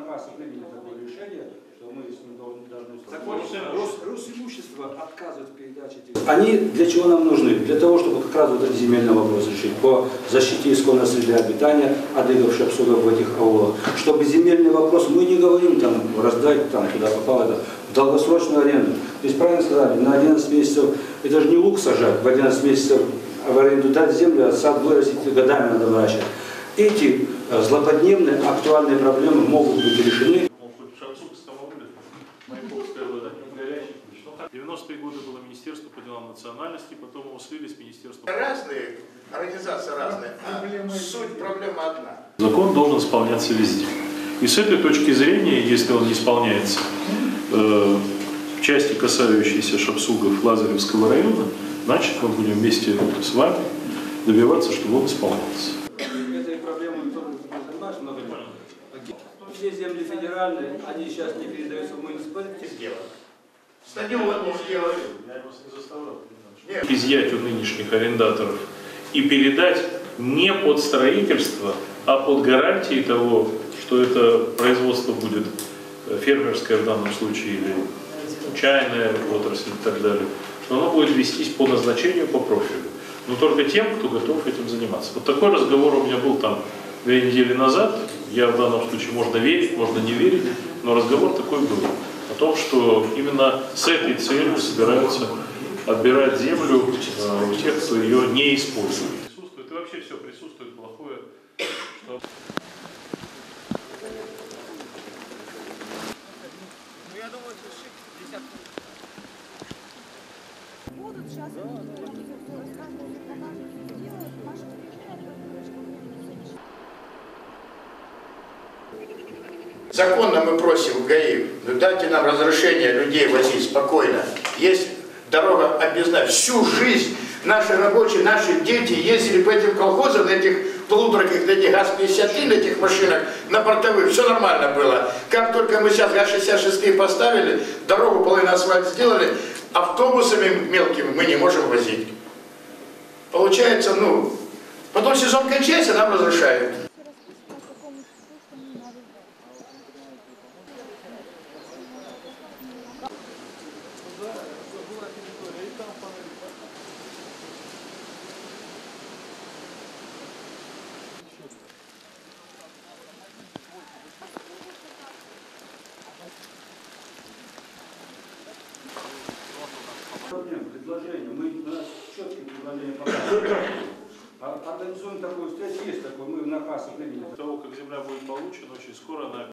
КАСа приняли такое решение, что мы с ним должны... Росимущество отказывает в передаче... Они для чего нам нужны? Для того, чтобы как раз вот этот земельный вопрос решить по защите исконной среды обитания адыгов, шапсугов в этих аулах. Чтобы земельный вопрос, мы не говорим там раздать там куда попало, это в долгосрочную аренду. То есть правильно сказали, на 11 месяцев, это же не лук сажать, в 11 месяцев в аренду дать землю, а сад вырастить годами надо выращивать. Эти злободневные актуальные проблемы могут быть решены. В 90-е годы было Министерство по делам национальности, потом его слили с Министерством. Разные, организации разные, а суть проблемы одна. Закон должен исполняться везде. И с этой точки зрения, если он не исполняется в части, касающейся Шапсугов Лазаревского района, значит мы будем вместе с вами добиваться, чтобы он исполнялся. Этой проблемой тоже занимаюсь много лет. Все земли федеральные, они сейчас не передаются в муниципалитет. Стадион не сделали. Я вас не заставлял. Изъять у нынешних арендаторов и передать не под строительство, а под гарантии того, что это производство будет фермерское в данном случае или чайная отрасль и так далее, что оно будет вестись по назначению, по профилю. Но только тем, кто готов этим заниматься. Вот такой разговор у меня был там 2 недели назад. Я в данном случае можно верить, можно не верить, но разговор такой был. О том, что именно с этой целью собираются отбирать землю у тех, кто ее не использует. Присутствует, и вообще все присутствует плохое. Что... Я думаю, что 50. Будут сейчас. Законно мы просим в ГАИ, ну дайте нам разрешение людей возить спокойно. Есть дорога объездная. Всю жизнь наши рабочие, наши дети ездили по этим колхозам, на этих полутораках, на этих ГАЗ-51, на этих машинах, на бортовых. Все нормально было. Как только мы сейчас ГАЗ-66 поставили, дорогу половину асфальт сделали, автобусами мелкими мы не можем возить. Получается, ну, потом сезон кончается, нам разрешают. Предложение, у нас четкие предложения показывают. Организуем такую встречу, есть такой, мы на КАСа приняли. До того, как земля будет получена, очень скоро она